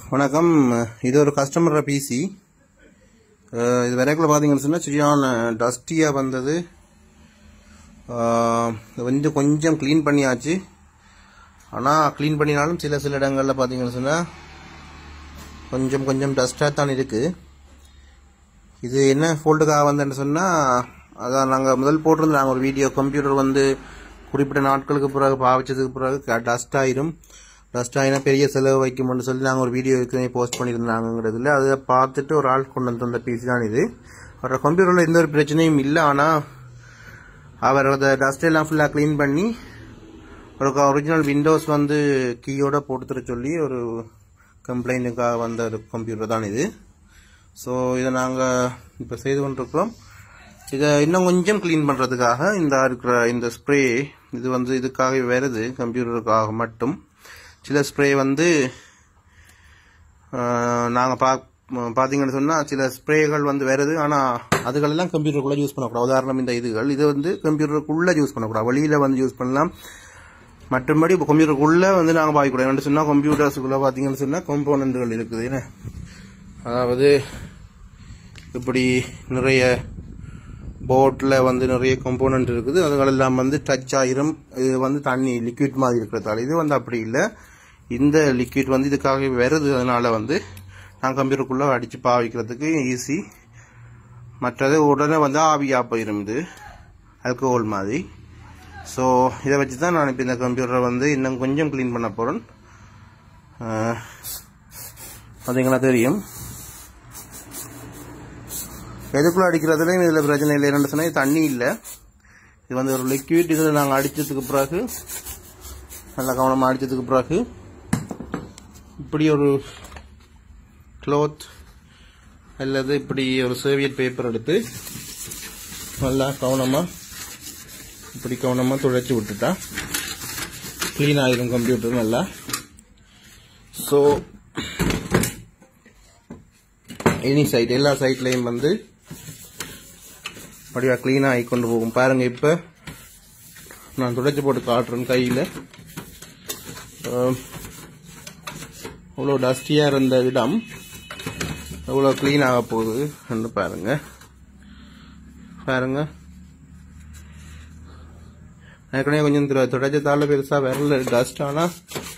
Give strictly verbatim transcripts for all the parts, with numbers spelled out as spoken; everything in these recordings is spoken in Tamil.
வணக்கம். இது ஒரு கஸ்டமர் பிசி. இது வரைக்குள்ள பார்த்தீங்கன்னு சொன்னால் சரியான டஸ்டியாக வந்தது. வந்து கொஞ்சம் க்ளீன் பண்ணியாச்சு. ஆனால் க்ளீன் பண்ணினாலும் சில சில இடங்களில் பார்த்தீங்கன்னு சொன்னால் கொஞ்சம் கொஞ்சம் டஸ்ட்டாக தான் இருக்குது. இது என்ன ஃபோல்டுக்காக வந்தேன்னு சொன்னால், அதான் நாங்கள் முதல் போட்டிருந்தோம் நாங்கள் ஒரு வீடியோ. கம்ப்யூட்டர் வந்து குறிப்பிட்ட நாட்களுக்கு பிறகு பாவிச்சதுக்கு பிறகு டஸ்ட் ஆயிரும், டஸ்ட் ஆகினா பெரிய செலவு வைக்கும்னு சொல்லி நாங்கள் ஒரு வீடியோ ஏற்கனவே போஸ்ட் பண்ணியிருந்தாங்கிறதுல அதை பார்த்துட்டு ஒரு ஆள் கொண்டு வந்து தந்த பிசி தான் இது. அவரோட கம்ப்யூட்டரில் எந்த ஒரு பிரச்சனையும் இல்லை. ஆனால் அவர் அதை டஸ்ட் எல்லாம் ஃபுல்லாக க்ளீன் பண்ணி ஒரு ஒரிஜினல் விண்டோஸ் வந்து கீயோட போட்டுத்தர சொல்லி ஒரு கம்ப்ளைண்ட்டுக்காக வந்த ஒரு கம்ப்யூட்டர் தான் இது. ஸோ இதை நாங்கள் இப்போ செய்து கொண்டிருக்கிறோம். இதை இன்னும் கொஞ்சம் க்ளீன் பண்ணுறதுக்காக இந்த இருக்கிற இந்த ஸ்ப்ரே இது வந்து இதுக்காக வருது, கம்ப்யூட்டருக்காக மட்டும். சில ஸ்ப்ரே வந்து நாங்கள் பா பார்த்தீங்கன்னு சொன்னால் சில ஸ்ப்ரேகள் வந்து வருது. ஆனால் அதுகளெல்லாம் கம்ப்யூட்டருக்குள்ளே யூஸ் பண்ணக்கூடாது. உதாரணம் இந்த இதுகள் இது வந்து கம்ப்யூட்டருக்குள்ளே யூஸ் பண்ணக்கூடாது, வெளியில் வந்து யூஸ் பண்ணலாம். மற்றபடி இப்போ கம்ப்யூட்டருக்குள்ளே வந்து நாங்கள் பார்க்கக்கூடாது. என்ன சொன்னால் கம்ப்யூட்டர்ஸுக்குள்ளே பார்த்தீங்கன்னு சொன்னால் காம்போனன்ட்கள் இருக்குது. என்ன அதாவது இப்படி நிறைய போட்டில் வந்து நிறைய காம்போனன்ட் இருக்குது. அதுகளெல்லாம் வந்து டச் ஆயிரும். இது வந்து தண்ணி லிக்விட் மாதிரி இருக்கிறதால இது வந்து அப்படி இல்லை. இந்த லிக்விட் வந்து இதுக்காக வருது. அதனால வந்து நான் கம்ப்யூட்டருக்குள்ளே அடித்து பாவிக்கிறதுக்கு ஈஸி. மற்றது உடனே வந்து ஆவியாக போயிடும், இது ஆல்கஹால் மாதிரி. ஸோ இதை வச்சு தான் நான் இப்போ இந்த கம்ப்யூட்டரை வந்து இன்னும் கொஞ்சம் க்ளீன் பண்ண போகிறேன். பார்த்தீங்களா தெரியும். எதுக்குள்ள அடிக்கிறதுலையும் இதில் பிரச்சனை இல்லை. என்னென்னு சொன்னால் தண்ணி இல்லை, இது வந்து ஒரு லிக்விட். இதில் நாங்கள் அடித்ததுக்கு பிறகு நல்லா கவனமாக அடித்ததுக்கு பிறகு இப்படி ஒரு கிளாத் அல்லது இப்படி ஒரு சர்வியட் பேப்பர் எடுத்து நல்லா கவனமாக இப்படி கவனமாக துடைச்சி விட்டுட்டா க்ளீன் ஆகிடும் கம்ப்யூட்டர் நல்லா. ஸோ எனி சைட் எல்லா சைட்லையும் வந்து அப்படியா க்ளீனாக ஆகி கொண்டு போகும். பாருங்க, இப்போ நான் துடைச்சி போட்டு காட்டுறேன் கையில். அவ்வளோ டஸ்டியாக இருந்த இடம் எவ்வளோ க்ளீன் ஆக போகுது என்று பாருங்க. பாருங்க ஏற்கனவே கொஞ்சம் துடைச்சதால பெருசாக வரல டஸ்ட். ஆனால்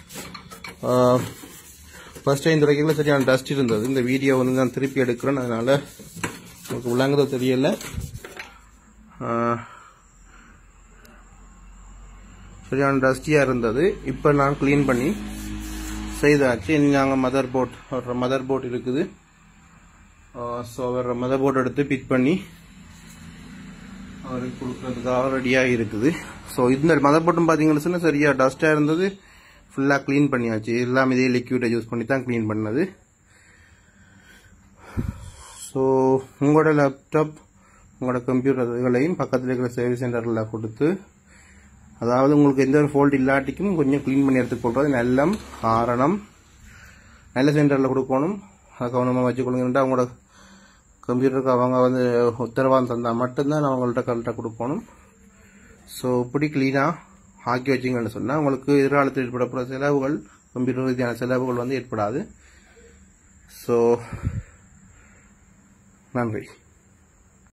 ஃபர்ஸ்ட் டைம் துடைக்கல சரியான டஸ்ட் இருந்தது. இந்த வீடியோ வந்து நான் திருப்பி எடுக்கிறேன், அதனால உங்களுக்கு விளங்குதோ தெரியல. சரியான டஸ்டியாக இருந்தது. இப்போ நான் க்ளீன் பண்ணி செய்தாச்சு. இனி நாங்கள் மதர் போர்ட் ஒரு மதர் போர்ட் இருக்குது. ஸோ வேறு மதர் போர்ட் எடுத்து பிக் பண்ணி அவருக்கு கொடுக்கறதுக்காக ரெடியாக இருக்குது. ஸோ இந்த மதர் போர்ட்டும் பார்த்தீங்கன்னு சொன்னால் சரியாக டஸ்ட்டாக இருந்தது. ஃபுல்லாக க்ளீன் பண்ணியாச்சு. எல்லாம் இதே லிக்விடை யூஸ் பண்ணி தான் க்ளீன் பண்ணது. ஸோ உங்களோட லேப்டாப் உங்களோட கம்ப்யூட்டர்களையும் பக்கத்தில் இருக்கிற சர்வீஸ் சென்டரில் கொடுத்து, அதாவது உங்களுக்கு எந்த ஒரு ஃபால்ட் இல்லாட்டிக்கும் கொஞ்சம் க்ளீன் பண்ணி எடுத்துக்கொள்றது நல்ல காரணம். நல்ல சென்டரில் கொடுக்கணும், அதை கவனமாக வச்சுக்கொள்ளுங்கன்ட்டு அவங்களோட கம்ப்யூட்டருக்கு அவங்க வந்து உத்தரவாதம் தந்தால் மட்டும்தான் அவங்கள்ட்ட கரெக்டாக கொடுக்கணும். ஸோ இப்படி க்ளீனாக ஆக்கி வச்சிங்கன்னு சொன்னால் உங்களுக்கு எதிர்காலத்தில் ஏற்படக்கூடிய செலவுகள், கம்ப்யூட்டர் ரீதியான செலவுகள் வந்து ஏற்படாது. ஸோ நன்றி.